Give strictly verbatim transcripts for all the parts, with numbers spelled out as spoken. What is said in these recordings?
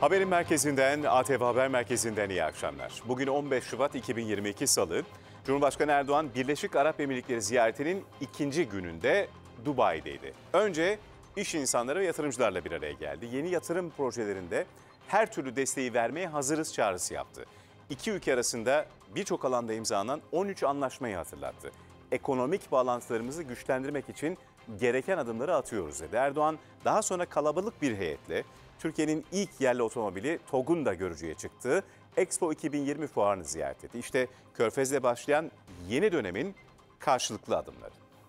Haberin merkezinden, A T V Haber Merkezi'nden iyi akşamlar. Bugün on beş Şubat iki bin yirmi iki Salı. Cumhurbaşkanı Erdoğan Birleşik Arap Emirlikleri ziyaretinin ikinci gününde Dubai'deydi. Önce iş insanları ve yatırımcılarla bir araya geldi. Yeni yatırım projelerinde her türlü desteği vermeye hazırız çağrısı yaptı. İki ülke arasında birçok alanda imzalanan on üç anlaşmayı hatırlattı. Ekonomik bağlantılarımızı güçlendirmek için gereken adımları atıyoruz dedi. Erdoğan daha sonra kalabalık bir heyetle Türkiye'nin ilk yerli otomobili TOG'un da görücüye çıktığı Expo iki bin yirmi fuarını ziyaret etti. İşte Körfez'le başlayan yeni dönemin karşılıklı adımları.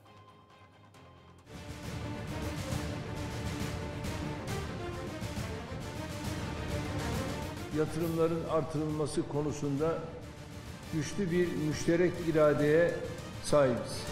Yatırımların artırılması konusunda güçlü bir müşterek iradeye sahibiz.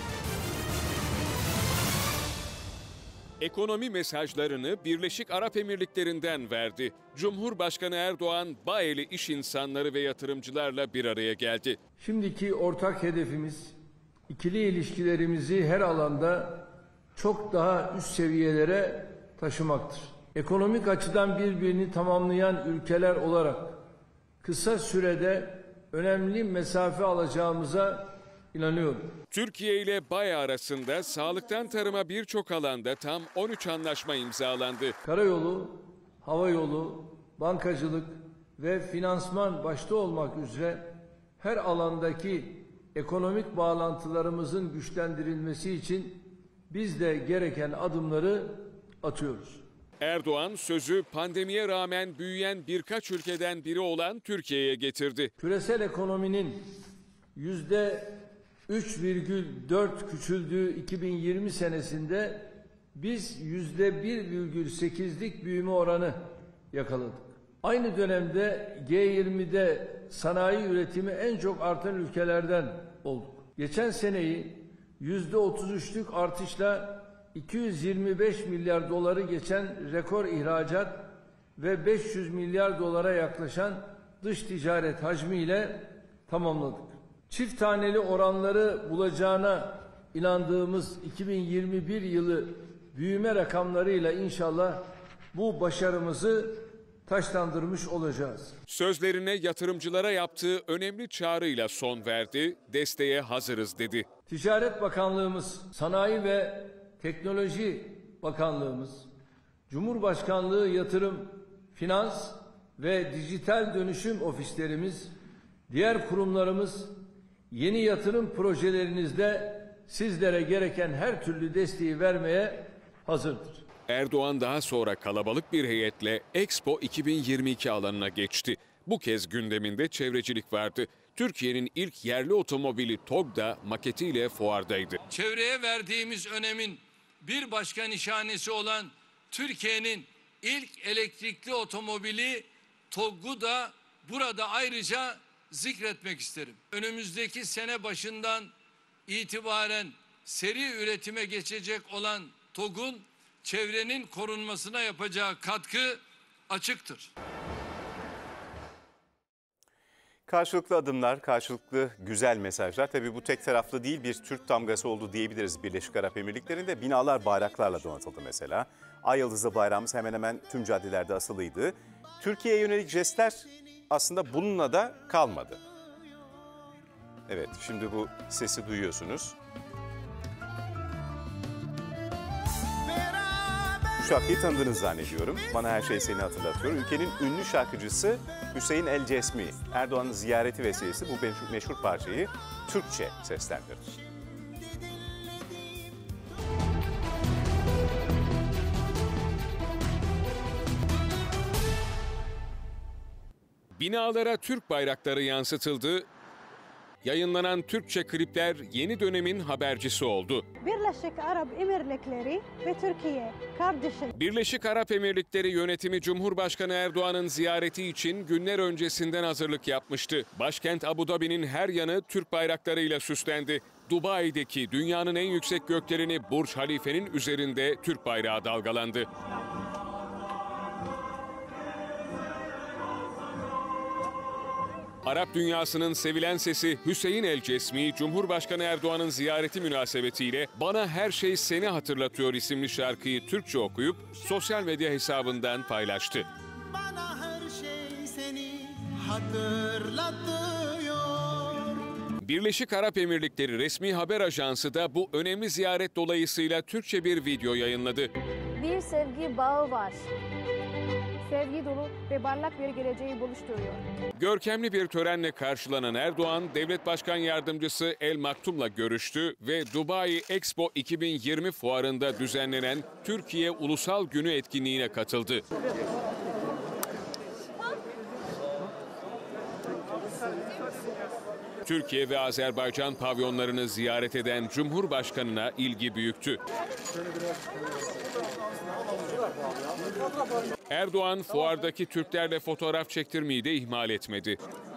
Ekonomi mesajlarını Birleşik Arap Emirlikleri'nden verdi. Cumhurbaşkanı Erdoğan, Baeli iş insanları ve yatırımcılarla bir araya geldi. Şimdiki ortak hedefimiz ikili ilişkilerimizi her alanda çok daha üst seviyelere taşımaktır. Ekonomik açıdan birbirini tamamlayan ülkeler olarak kısa sürede önemli mesafe alacağımıza inanıyorum. Türkiye ile Bayi arasında sağlıktan tarıma birçok alanda tam on üç anlaşma imzalandı. Karayolu, havayolu, bankacılık ve finansman başta olmak üzere her alandaki ekonomik bağlantılarımızın güçlendirilmesi için biz de gereken adımları atıyoruz. Erdoğan sözü pandemiye rağmen büyüyen birkaç ülkeden biri olan Türkiye'ye getirdi. Küresel ekonominin yüzde üç virgül dört küçüldüğü iki bin yirmi senesinde biz yüzde bir virgül sekizlik büyüme oranı yakaladık. Aynı dönemde G yirmide sanayi üretimi en çok artan ülkelerden olduk. Geçen seneyi yüzde otuz üçlük artışla iki yüz yirmi beş milyar doları geçen rekor ihracat ve beş yüz milyar dolara yaklaşan dış ticaret hacmiyle tamamladık. Çift taneli oranları bulacağına inandığımız iki bin yirmi bir yılı büyüme rakamlarıyla inşallah bu başarımızı taşlandırmış olacağız. Sözlerine yatırımcılara yaptığı önemli çağrıyla son verdi, desteğe hazırız dedi. Ticaret Bakanlığımız, Sanayi ve Teknoloji Bakanlığımız, Cumhurbaşkanlığı Yatırım, Finans ve Dijital Dönüşüm Ofislerimiz, diğer kurumlarımız yeni yatırım projelerinizde sizlere gereken her türlü desteği vermeye hazırdır. Erdoğan daha sonra kalabalık bir heyetle Expo iki bin yirmi iki alanına geçti. Bu kez gündeminde çevrecilik vardı. Türkiye'nin ilk yerli otomobili TOG da maketiyle fuardaydı. Çevreye verdiğimiz önemin bir başka nişanesi olan Türkiye'nin ilk elektrikli otomobili TOG'u da burada ayrıca zikretmek isterim. Önümüzdeki sene başından itibaren seri üretime geçecek olan TOG'un çevrenin korunmasına yapacağı katkı açıktır. Karşılıklı adımlar, karşılıklı güzel mesajlar. Tabii bu tek taraflı değil, bir Türk damgası oldu diyebiliriz Birleşik Arap Emirlikleri'nde. Binalar bayraklarla donatıldı mesela. Ay yıldızlı bayrağımız hemen hemen tüm caddelerde asılıydı. Türkiye'ye yönelik jestler aslında bununla da kalmadı. Evet, şimdi bu sesi duyuyorsunuz. Bu şarkıyı tanıdığınızı zannediyorum. Bana her şey seni hatırlatıyor. Ülkenin ünlü şarkıcısı Hüseyin El Cesmi, Erdoğan'ın ziyareti vesilesi bu meşhur parçayı Türkçe seslendirdi. Binalara Türk bayrakları yansıtıldı. Yayınlanan Türkçe klipler yeni dönemin habercisi oldu. Birleşik Arap Emirlikleri ve Türkiye kardeşi. Birleşik Arap Emirlikleri yönetimi Cumhurbaşkanı Erdoğan'ın ziyareti için günler öncesinden hazırlık yapmıştı. Başkent Abu Dhabi'nin her yanı Türk bayraklarıyla süslendi. Dubai'deki dünyanın en yüksek gökdeleni Burj Halife'nin üzerinde Türk bayrağı dalgalandı. Arap dünyasının sevilen sesi Hüseyin El Cesmi, Cumhurbaşkanı Erdoğan'ın ziyareti münasebetiyle "Bana Her Şey Seni Hatırlatıyor" isimli şarkıyı Türkçe okuyup sosyal medya hesabından paylaştı. Bana her hatırlatıyor. Birleşik Arap Emirlikleri resmi haber ajansı da bu önemli ziyaret dolayısıyla Türkçe bir video yayınladı. Bir sevgi bağı var. Sevgi dolu ve parlak bir geleceği buluşturuyor. Görkemli bir törenle karşılanan Erdoğan, Devlet Başkan Yardımcısı El Maktum'la görüştü ve Dubai Expo iki bin yirmi fuarında düzenlenen Türkiye Ulusal Günü etkinliğine katıldı. Türkiye ve Azerbaycan pavyonlarını ziyaret eden Cumhurbaşkanı'na ilgi büyüktü. Erdoğan fuardaki Türklerle fotoğraf çektirmeyi de ihmal etmedi.